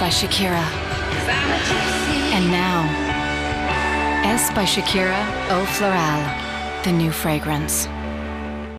by Shakira. And now, by Shakira, Eau Florale, the new fragrance.